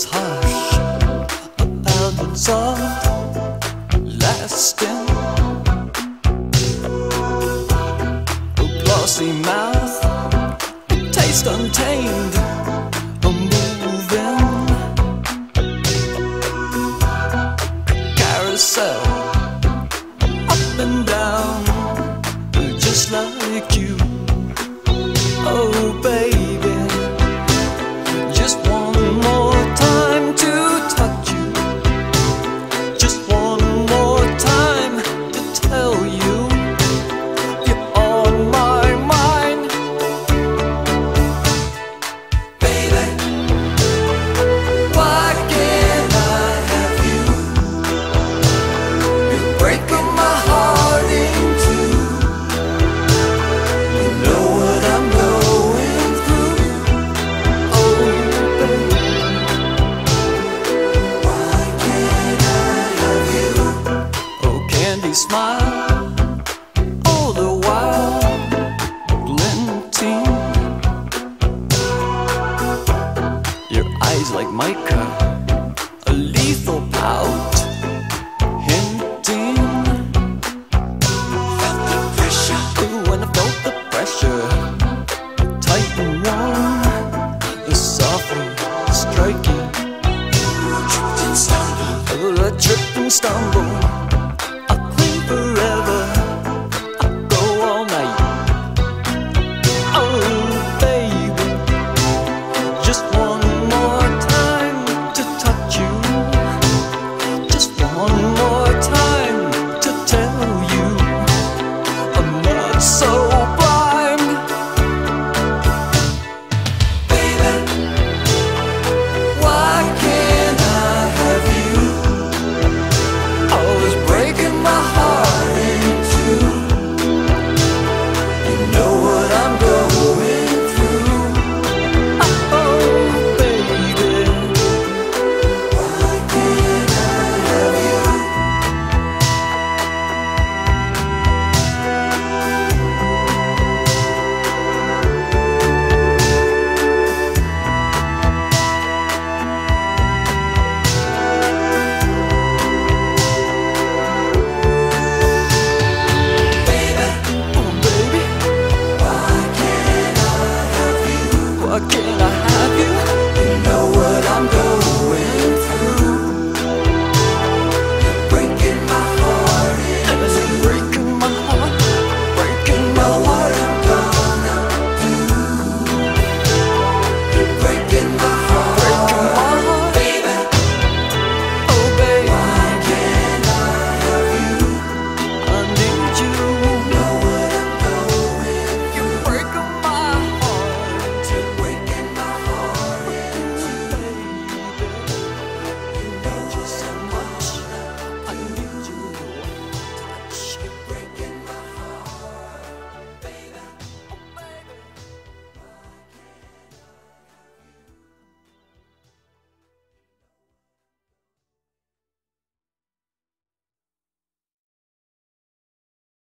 harsh, a pounding soft, lasting. A glossy mouth, a taste untamed, a moving carousel, up and down, just like you. Oh baby, just one more time to touch you, just one more time to tell you you're on my mind. Baby, why can't I have you? You're breaking my heart in two. You know what I'm going through. Oh baby, why can't I have you? Oh candy smile, all the while glinting. Your eyes like mica, a lethal pout, hinting. Felt the pressure. Ooh, when I felt the pressure, tight and warm, softly striking. You tripped and stumbled. Oh, I tripped and stumbled.